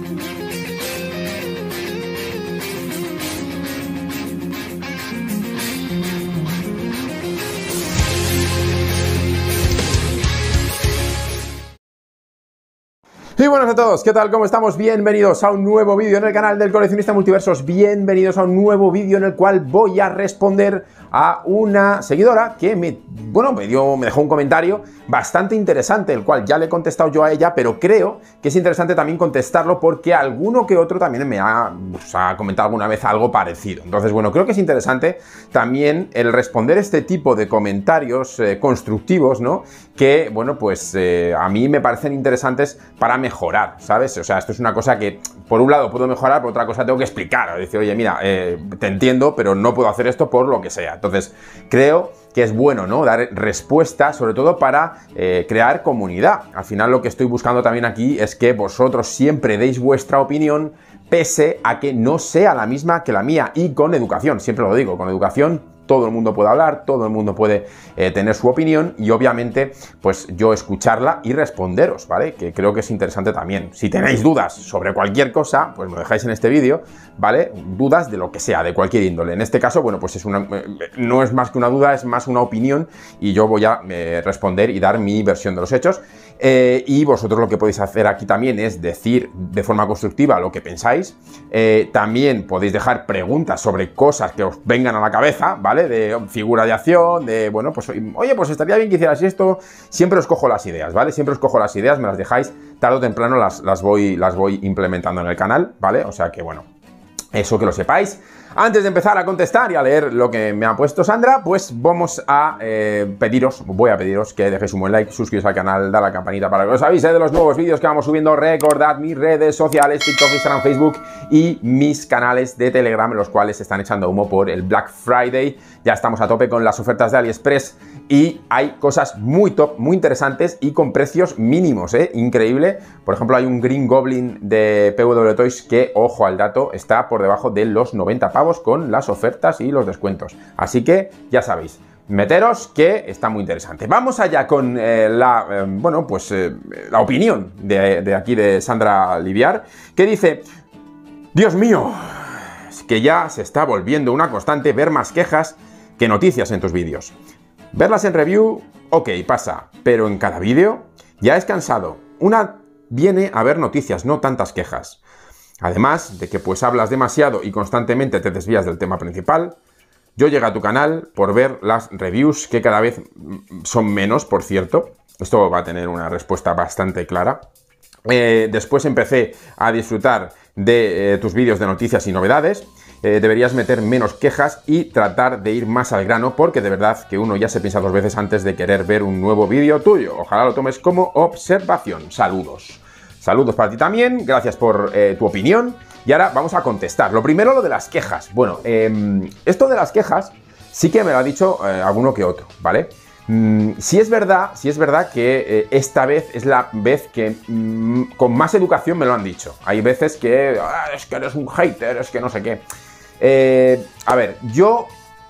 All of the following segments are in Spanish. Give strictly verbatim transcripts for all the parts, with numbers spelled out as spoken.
Y buenas a todos, ¿qué tal? ¿Cómo estamos? Bienvenidos a un nuevo vídeo en el canal del Coleccionista Multiversos. Bienvenidos a un nuevo vídeo en el cual voy a responder a una seguidora que me, bueno, me, dio, me dejó un comentario bastante interesante, el cual ya le he contestado yo a ella, pero creo que es interesante también contestarlo porque alguno que otro también me ha, pues, ha comentado alguna vez algo parecido. Entonces, bueno, creo que es interesante también el responder este tipo de comentarios eh, constructivos, ¿no? Que, bueno, pues eh, a mí me parecen interesantes para mejorar, ¿sabes? O sea, esto es una cosa que, por un lado, puedo mejorar, por otra cosa tengo que explicar. Decir, oye, mira, eh, te entiendo, pero no puedo hacer esto por lo que sea. Entonces, creo que es bueno, ¿no? Dar respuesta, sobre todo para eh, crear comunidad. Al final, lo que estoy buscando también aquí es que vosotros siempre deis vuestra opinión, pese a que no sea la misma que la mía, y con educación, siempre lo digo, con educación. Todo el mundo puede hablar, todo el mundo puede eh, tener su opinión y obviamente pues yo escucharla y responderos, ¿vale? Que creo que es interesante también. Si tenéis dudas sobre cualquier cosa, pues me lo dejáis en este vídeo, ¿vale? Dudas de lo que sea, de cualquier índole. En este caso, bueno, pues es una, no es más que una duda, es más una opinión y yo voy a eh, responder y dar mi versión de los hechos. Eh, y vosotros lo que podéis hacer aquí también es decir de forma constructiva lo que pensáis. Eh, también podéis dejar preguntas sobre cosas que os vengan a la cabeza, ¿vale? De figura de acción, de, bueno, pues, oye, pues estaría bien que hicieras esto. Siempre os cojo las ideas, ¿vale? Siempre os cojo las ideas, me las dejáis, tarde o temprano las, las, voy, las voy implementando en el canal, ¿vale? O sea que, bueno, eso que lo sepáis. Antes de empezar a contestar y a leer lo que me ha puesto Sandra, pues vamos a eh, pediros, voy a pediros que dejéis un buen like, suscribáis al canal, dale a la campanita para que os avise de los nuevos vídeos que vamos subiendo. Recordad mis redes sociales, TikTok, Instagram, Facebook y mis canales de Telegram, los cuales están echando humo por el Black Friday. Ya estamos a tope con las ofertas de AliExpress y hay cosas muy top, muy interesantes y con precios mínimos, ¿eh? Increíble. Por ejemplo, hay un Green Goblin de P W Toys que, ojo al dato, está por debajo de los noventa pavos con las ofertas y los descuentos. Así que ya sabéis, meteros que está muy interesante. Vamos allá con eh, la, eh, bueno, pues eh, la opinión de, de aquí de Sandra Liviar, que dice: Dios mío, es que ya se está volviendo una constante ver más quejas que noticias en tus vídeos. Verlas en review, ok, pasa, pero en cada vídeo ya es cansado. Una viene a ver noticias, no tantas quejas. Además de que pues hablas demasiado y constantemente te desvías del tema principal. Yo llegué a tu canal por ver las reviews, que cada vez son menos, por cierto. Esto va a tener una respuesta bastante clara. Eh, después empecé a disfrutar de eh, tus vídeos de noticias y novedades. Eh, deberías meter menos quejas y tratar de ir más al grano, porque de verdad que uno ya se piensa dos veces antes de querer ver un nuevo vídeo tuyo. Ojalá lo tomes como observación. Saludos. Saludos para ti también, gracias por eh, tu opinión. Y ahora vamos a contestar. Lo primero, lo de las quejas. Bueno, eh, esto de las quejas sí que me lo ha dicho eh, alguno que otro, ¿vale? Mm, sí es verdad, sí es verdad que eh, esta vez es la vez que mm, con más educación me lo han dicho. Hay veces que, ah, es que eres un hater, es que no sé qué. Eh, a ver, yo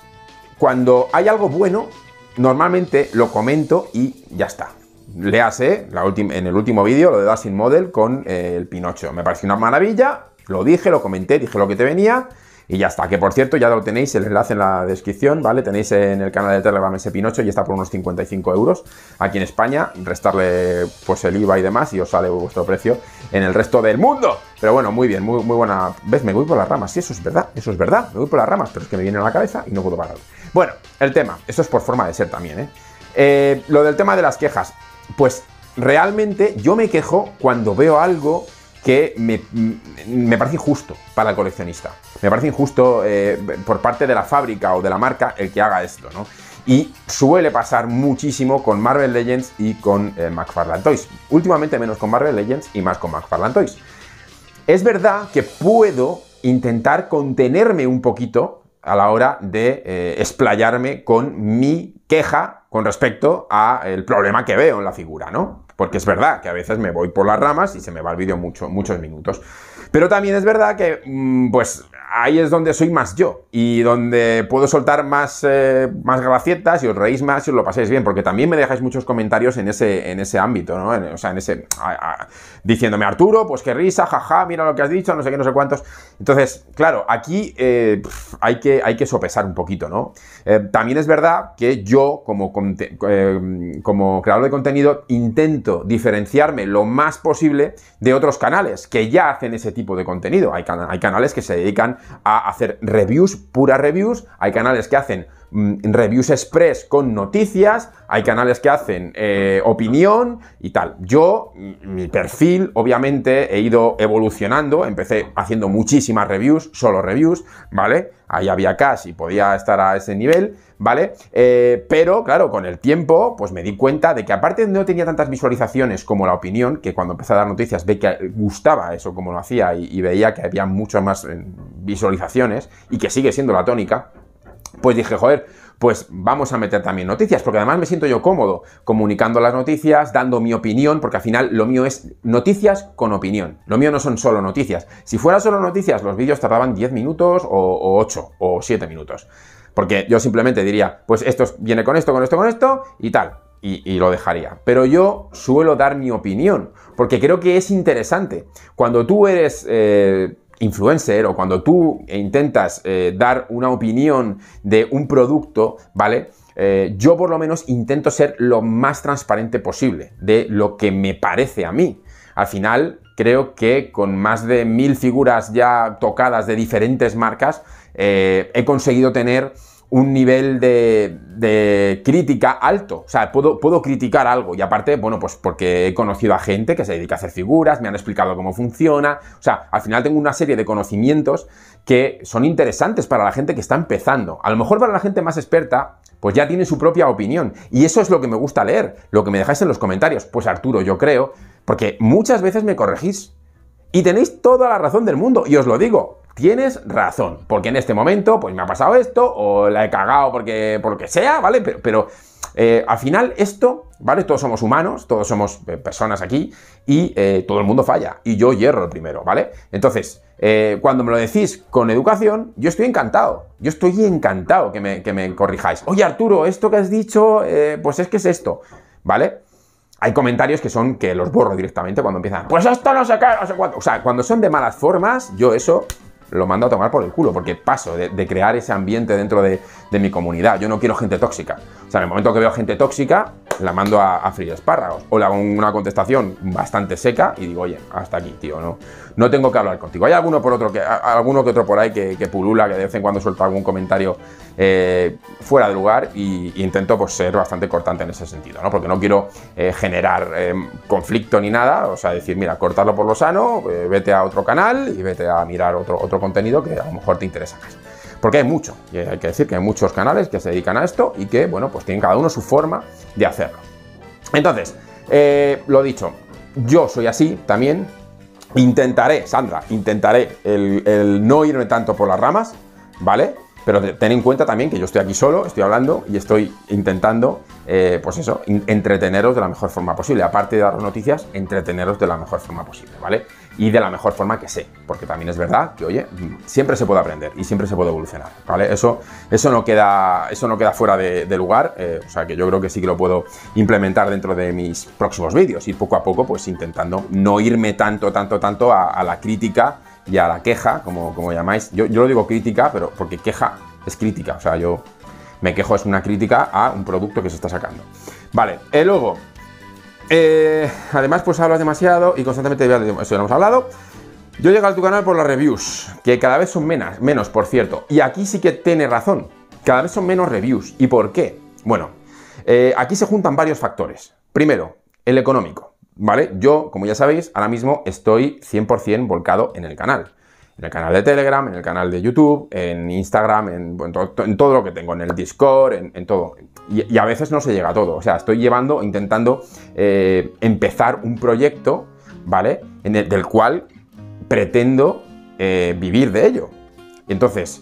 cuando hay algo bueno, normalmente lo comento y ya está. Léase la en el último vídeo lo de Dashing Model con eh, el Pinocho. Me pareció una maravilla, lo dije, lo comenté, dije lo que te venía y ya está. Que por cierto ya lo tenéis, el enlace en la descripción, ¿vale? Tenéis en el canal de Telegram ese Pinocho y está por unos cincuenta y cinco euros aquí en España. Restarle pues el I V A y demás y os sale vuestro precio en el resto del mundo. Pero bueno, muy bien, muy, muy buena. ¿Ves? Me voy por las ramas, sí, eso es verdad, eso es verdad. Me voy por las ramas, pero es que me viene a la cabeza y no puedo parar. Bueno, el tema, esto es por forma de ser también, ¿eh? Eh, lo del tema de las quejas. Pues realmente yo me quejo cuando veo algo que me, me parece injusto para el coleccionista. Me parece injusto eh, por parte de la fábrica o de la marca el que haga esto, ¿no? Y suele pasar muchísimo con Marvel Legends y con eh, McFarlane Toys. Últimamente menos con Marvel Legends y más con McFarlane Toys. Es verdad que puedo intentar contenerme un poquito a la hora de eh, explayarme con mi queja con respecto al problema que veo en la figura, ¿no? porque es verdad que a veces me voy por las ramas y se me va el vídeo mucho, muchos minutos. Pero también es verdad que, pues, ahí es donde soy más yo y donde puedo soltar más, eh, más gracietas y os reís más y os lo paséis bien, porque también me dejáis muchos comentarios en ese, en ese ámbito, ¿no? En, o sea, en ese... A, a, diciéndome, Arturo, pues qué risa, jaja, mira lo que has dicho, no sé qué, no sé cuántos. Entonces, claro, aquí eh, hay, que, hay que sopesar un poquito, ¿no? Eh, también es verdad que yo, como, eh, como creador de contenido, intento diferenciarme lo más posible de otros canales que ya hacen ese tipo de contenido. Hay, can hay canales que se dedican a hacer reviews, puras reviews, hay canales que hacen mm, reviews express con noticias, hay canales que hacen eh, opinión y tal. Yo, mi perfil, obviamente, he ido evolucionando, empecé haciendo muchísimas reviews, solo reviews, ¿vale? Ahí había cash y podía estar a ese nivel, ¿vale? Eh, pero, claro, con el tiempo, pues me di cuenta de que aparte no tenía tantas visualizaciones como la opinión, que cuando empecé a dar noticias ve que gustaba eso como lo hacía y, y veía que había muchas más eh, visualizaciones y que sigue siendo la tónica, pues dije, joder, pues vamos a meter también noticias, porque además me siento yo cómodo comunicando las noticias, dando mi opinión, porque al final lo mío es noticias con opinión. Lo mío no son solo noticias. Si fuera solo noticias, los vídeos tardaban diez minutos o, o ocho o siete minutos. Porque yo simplemente diría, pues esto viene con esto, con esto, con esto y tal. Y, y lo dejaría. Pero yo suelo dar mi opinión, porque creo que es interesante. Cuando tú eres... Eh, influencer o cuando tú intentas eh, dar una opinión de un producto, ¿vale? Eh, yo por lo menos intento ser lo más transparente posible de lo que me parece a mí. Al final creo que con más de mil figuras ya tocadas de diferentes marcas eh, he conseguido tener un nivel de, de crítica alto, o sea, puedo, puedo criticar algo y aparte, bueno, pues porque he conocido a gente que se dedica a hacer figuras, me han explicado cómo funciona, o sea, al final tengo una serie de conocimientos que son interesantes para la gente que está empezando. A lo mejor para la gente más experta, pues ya tiene su propia opinión y eso es lo que me gusta leer, lo que me dejáis en los comentarios. Pues Arturo, yo creo, porque muchas veces me corregís y tenéis toda la razón del mundo y os lo digo. Tienes razón, porque en este momento pues me ha pasado esto, o la he cagado porque, por lo que sea, ¿vale? Pero, pero eh, al final esto, ¿vale? Todos somos humanos, todos somos eh, personas aquí y eh, todo el mundo falla. Y yo hierro el primero, ¿vale? Entonces, eh, cuando me lo decís con educación, yo estoy encantado. Yo estoy encantado que me, que me corrijáis. Oye, Arturo, esto que has dicho, eh, pues es que es esto, ¿vale? Hay comentarios que son que los borro directamente cuando empiezan, pues esto no sé qué, no sé cuánto. O sea, cuando son de malas formas, yo eso... lo mando a tomar por el culo, porque paso de, de crear ese ambiente dentro de, de mi comunidad. Yo no quiero gente tóxica. O sea, en el momento que veo gente tóxica, la mando a, a freír espárragos. O le hago una contestación bastante seca y digo, oye, hasta aquí, tío, no, no tengo que hablar contigo. Hay alguno por otro que, alguno que otro por ahí que, que pulula, que de vez en cuando suelta algún comentario eh, fuera de lugar y, y intento pues ser bastante cortante en ese sentido, ¿no? Porque no quiero eh, generar eh, conflicto ni nada, o sea, decir, mira, cortarlo por lo sano, eh, vete a otro canal y vete a mirar otro, otro contenido que a lo mejor te interesa más. Porque hay mucho, y hay que decir que hay muchos canales que se dedican a esto y que, bueno, pues tienen cada uno su forma de hacerlo. Entonces, eh, lo dicho, yo soy así también, intentaré, Sandra, intentaré el, el no irme tanto por las ramas, ¿vale? Pero ten en cuenta también que yo estoy aquí solo, estoy hablando y estoy intentando, eh, pues eso, entreteneros de la mejor forma posible. Aparte de daros noticias, entreteneros de la mejor forma posible, ¿vale? Y de la mejor forma que sé, porque también es verdad que, oye, siempre se puede aprender y siempre se puede evolucionar, ¿vale? Eso, eso, no, queda, eso no queda fuera de, de lugar, eh, o sea que yo creo que sí que lo puedo implementar dentro de mis próximos vídeos, ir poco a poco, pues intentando no irme tanto, tanto, tanto a, a la crítica y a la queja, como, como llamáis. Yo, yo lo digo crítica, pero porque queja es crítica, o sea, yo me quejo, es una crítica a un producto que se está sacando. Vale, y luego, eh, además pues hablas demasiado y constantemente, eso ya lo hemos hablado. Yo llego a tu canal por las reviews, que cada vez son menos, menos, por cierto, y aquí sí que tiene razón, cada vez son menos reviews. ¿Y por qué? Bueno, eh, aquí se juntan varios factores. Primero, el económico. ¿Vale? Yo, como ya sabéis, ahora mismo estoy cien por cien volcado en el canal. En el canal de Telegram, en el canal de YouTube, en Instagram, en, en, todo, en todo lo que tengo, en el Discord, en, en todo. Y, y a veces no se llega a todo. O sea, estoy llevando, intentando eh, empezar un proyecto, ¿vale? En el, del cual pretendo eh, vivir de ello. Entonces,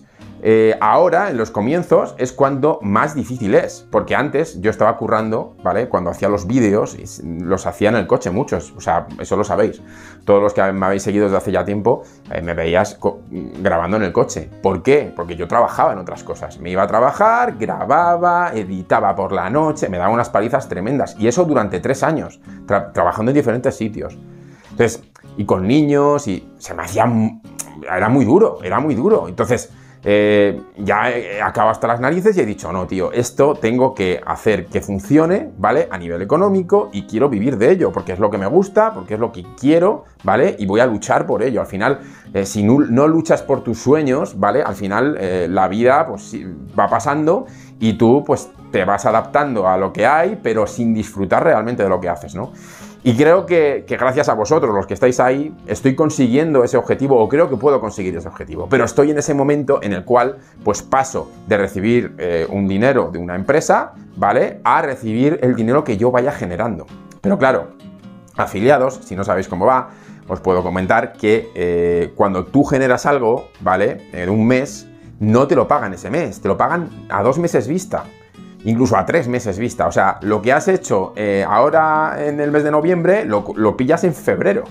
Eh, ahora, en los comienzos, es cuando más difícil es, porque antes yo estaba currando, ¿vale? Cuando hacía los vídeos, los hacía en el coche muchos, o sea, eso lo sabéis. Todos los que me habéis seguido desde hace ya tiempo, eh, me veías grabando en el coche. ¿Por qué? Porque yo trabajaba en otras cosas. Me iba a trabajar, grababa, editaba por la noche, me daba unas palizas tremendas. Y eso durante tres años, tra trabajando en diferentes sitios. Entonces, y con niños, y se me hacía... Era muy duro, era muy duro. Entonces... Eh, ya he acabado hasta las narices y he dicho, no, tío, esto tengo que hacer que funcione, ¿vale? A nivel económico, y quiero vivir de ello, porque es lo que me gusta, porque es lo que quiero, ¿vale? Y voy a luchar por ello. Al final, eh, si no, no luchas por tus sueños, ¿vale? Al final, eh, la vida, pues, va pasando y tú, pues, te vas adaptando a lo que hay, pero sin disfrutar realmente de lo que haces, ¿no? Y creo que, que gracias a vosotros, los que estáis ahí, estoy consiguiendo ese objetivo, o creo que puedo conseguir ese objetivo. Pero estoy en ese momento en el cual, pues paso de recibir eh, un dinero de una empresa, ¿vale? A recibir el dinero que yo vaya generando. Pero claro, afiliados, si no sabéis cómo va, os puedo comentar que eh, cuando tú generas algo, ¿vale? En un mes, no te lo pagan ese mes, te lo pagan a dos meses vista. Incluso a tres meses vista. O sea, lo que has hecho eh, ahora en el mes de noviembre, lo, lo pillas en febrero.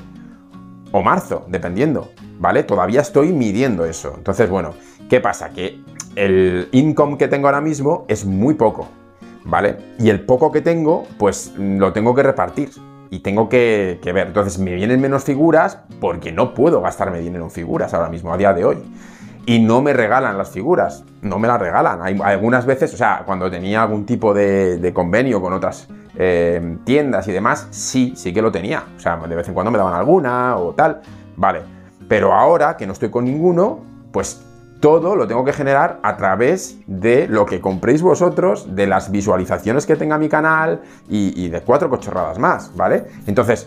O marzo, dependiendo, ¿vale? Todavía estoy midiendo eso. Entonces, bueno, ¿qué pasa? Que el income que tengo ahora mismo es muy poco, ¿vale? Y el poco que tengo, pues lo tengo que repartir. Y tengo que, que ver. Entonces, me vienen menos figuras porque no puedo gastarme dinero en figuras ahora mismo, a día de hoy. Y no me regalan las figuras, no me las regalan. Hay algunas veces, o sea, cuando tenía algún tipo de, de convenio con otras eh, tiendas y demás, sí, sí que lo tenía. O sea, de vez en cuando me daban alguna o tal, vale. Pero ahora que no estoy con ninguno, pues todo lo tengo que generar a través de lo que compréis vosotros, de las visualizaciones que tenga mi canal y, y de cuatro cochorradas más, ¿vale? Entonces...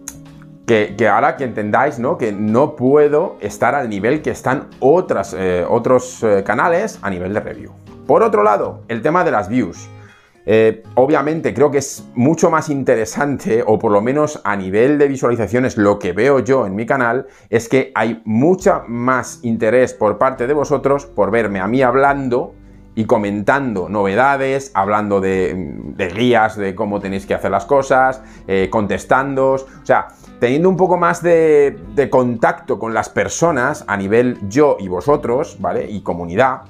Que, que ahora que entendáis, ¿no? Que no puedo estar al nivel que están otras, eh, otros eh, canales a nivel de review. Por otro lado, el tema de las views. Eh, obviamente creo que es mucho más interesante, o por lo menos a nivel de visualizaciones, lo que veo yo en mi canal, es que hay mucha más interés por parte de vosotros por verme a mí hablando y comentando novedades, hablando de, de guías de cómo tenéis que hacer las cosas, eh, contestándoos, o sea, teniendo un poco más de, de contacto con las personas a nivel yo y vosotros, ¿vale? Y comunidad.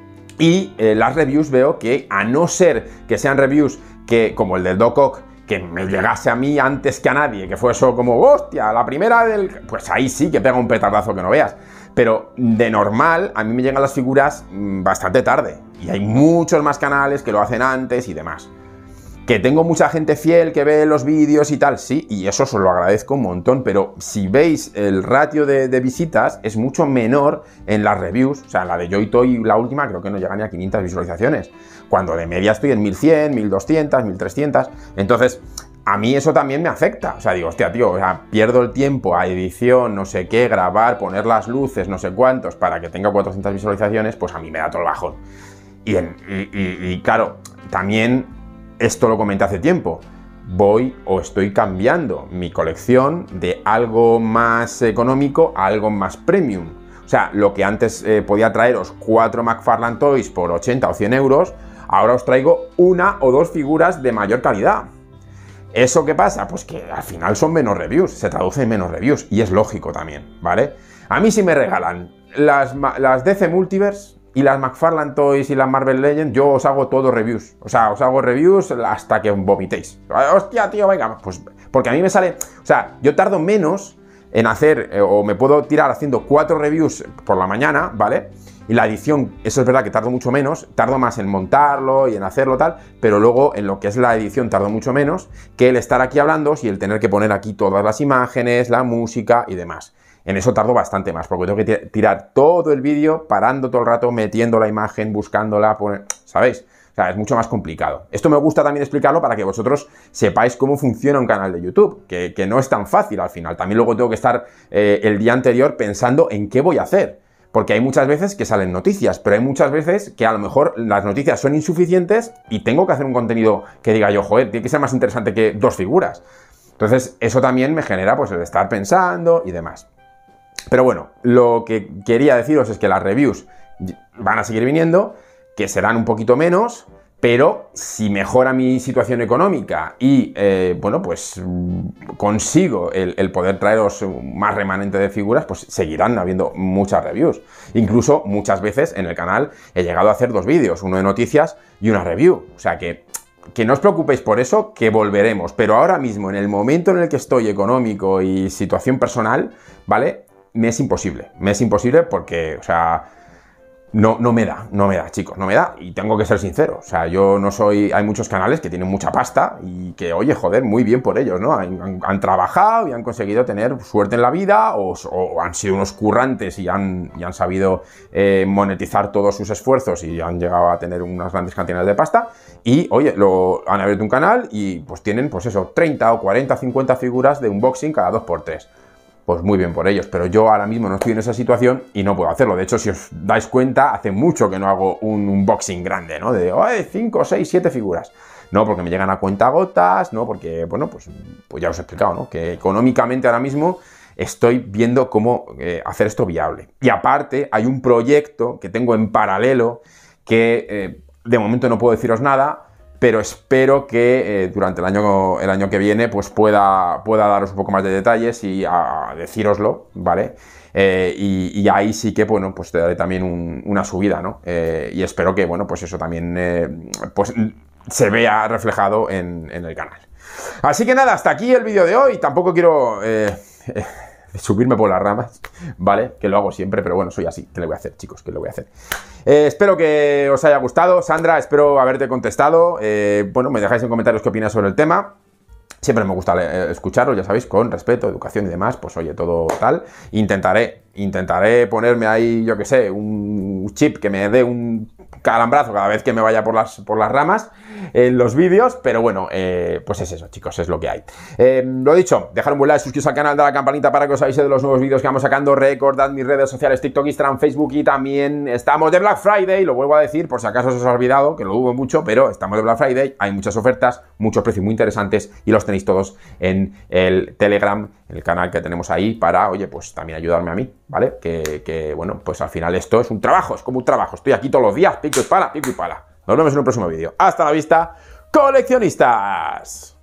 Y eh, las reviews veo que, a no ser que sean reviews que, como el del Doc Ock, que me llegase a mí antes que a nadie, que fue eso como, hostia, la primera del... Pues ahí sí que pega un petardazo que no veas. Pero de normal, a mí me llegan las figuras bastante tarde. Y hay muchos más canales que lo hacen antes y demás. Que tengo mucha gente fiel que ve los vídeos y tal, sí, y eso os lo agradezco un montón, pero si veis el ratio de, de visitas es mucho menor en las reviews. O sea, en la de Joy Toy, la última, creo que no llega ni a quinientas visualizaciones, cuando de media estoy en mil cien, mil doscientas, mil trescientas, entonces a mí eso también me afecta. O sea, digo, hostia, tío, o sea, pierdo el tiempo a edición, no sé qué, grabar, poner las luces, no sé cuántos, para que tenga cuatrocientas visualizaciones, pues a mí me da todo el bajón. Y, en, y, y, y claro, también... Esto lo comenté hace tiempo, voy o estoy cambiando mi colección de algo más económico a algo más premium. O sea, lo que antes eh, podía traeros cuatro McFarlane Toys por ochenta o cien euros, ahora os traigo una o dos figuras de mayor calidad. ¿Eso qué pasa? Pues que al final son menos reviews, se traduce en menos reviews, y es lógico también, ¿vale? A mí si me regalan las, las D C Multiverse y las McFarlane Toys y las Marvel Legends, yo os hago todo reviews. O sea, os hago reviews hasta que vomitéis. Hostia, tío, venga, pues porque a mí me sale... O sea, yo tardo menos en hacer, eh, o me puedo tirar haciendo cuatro reviews por la mañana, ¿vale? Y la edición, eso es verdad que tardo mucho menos, tardo más en montarlo y en hacerlo tal, pero luego en lo que es la edición tardo mucho menos que el estar aquí hablando y el tener que poner aquí todas las imágenes, la música y demás. En eso tardo bastante más, porque tengo que tirar todo el vídeo, parando todo el rato, metiendo la imagen, buscándola, poner... ¿Sabéis? O sea, es mucho más complicado. Esto me gusta también explicarlo para que vosotros sepáis cómo funciona un canal de YouTube, que, que no es tan fácil al final. También luego tengo que estar eh, el día anterior pensando en qué voy a hacer. Porque hay muchas veces que salen noticias, pero hay muchas veces que a lo mejor las noticias son insuficientes y tengo que hacer un contenido que diga yo, joder, tiene que ser más interesante que dos figuras. Entonces, eso también me genera pues el estar pensando y demás. Pero bueno, lo que quería deciros es que las reviews van a seguir viniendo, que serán un poquito menos, pero si mejora mi situación económica y, eh, bueno, pues consigo el, el poder traeros más remanente de figuras, pues seguirán habiendo muchas reviews. Incluso muchas veces en el canal he llegado a hacer dos vídeos, uno de noticias y una review. O sea que, que no os preocupéis por eso, que volveremos. Pero ahora mismo, en el momento en el que estoy económico y situación personal, ¿vale? Me es imposible. Me es imposible porque, o sea... No, no me da, no me da, chicos, no me da. Y tengo que ser sincero, o sea, yo no soy... Hay muchos canales que tienen mucha pasta y que, oye, joder, muy bien por ellos, ¿no? Han, han trabajado y han conseguido tener suerte en la vida o, o han sido unos currantes y han, y han sabido eh, monetizar todos sus esfuerzos y han llegado a tener unas grandes cantidades de pasta. Y, oye, lo, han abierto un canal y pues tienen, pues eso, treinta o cuarenta, cincuenta figuras de unboxing cada dos por tres. Pues muy bien por ellos, pero yo ahora mismo no estoy en esa situación y no puedo hacerlo. De hecho, si os dais cuenta, hace mucho que no hago un unboxing grande, ¿no? De cinco, seis, siete figuras. No, porque me llegan a cuentagotas, no, porque, bueno, pues, pues ya os he explicado, ¿no? Que económicamente ahora mismo estoy viendo cómo eh, hacer esto viable. Y aparte, hay un proyecto que tengo en paralelo que eh, de momento no puedo deciros nada, pero espero que eh, durante el año, el año que viene pues pueda, pueda daros un poco más de detalles y a, a decíroslo, ¿vale? Eh, y, y ahí sí que, bueno, pues te daré también un, una subida, ¿no? Eh, y espero que, bueno, pues eso también eh, pues se vea reflejado en, en el canal. Así que nada, hasta aquí el vídeo de hoy. Tampoco quiero... Eh, eh, subirme por las ramas, ¿vale? Que lo hago siempre, pero bueno, soy así. ¿Qué le voy a hacer, chicos? ¿Qué le voy a hacer? Eh, espero que os haya gustado. Sandra, espero haberte contestado. Eh, bueno, me dejáis en comentarios qué opináis sobre el tema. Siempre me gusta eh, escucharos, ya sabéis, con respeto, educación y demás. Pues oye, todo tal. Intentaré, intentaré ponerme ahí, yo qué sé, un chip que me dé un calambrazo cada vez que me vaya por las, por las ramas en los vídeos, pero bueno, eh, pues es eso, chicos, es lo que hay. Eh, lo dicho, dejad un buen like, suscribiros al canal, dale a la campanita para que os avise de los nuevos vídeos que vamos sacando. Recordad mis redes sociales, TikTok, Instagram, Facebook, y también estamos de Black Friday, lo vuelvo a decir por si acaso se os ha olvidado, que lo dudo mucho, pero estamos de Black Friday, hay muchas ofertas, muchos precios muy interesantes y los tenéis todos en el Telegram, el canal que tenemos ahí para, oye, pues también ayudarme a mí, ¿vale? Que, que bueno, pues al final esto es un trabajo, es como un trabajo, estoy aquí todos los días, pico y pala, pico y pala. Nos vemos en un próximo vídeo. Hasta la vista, coleccionistas.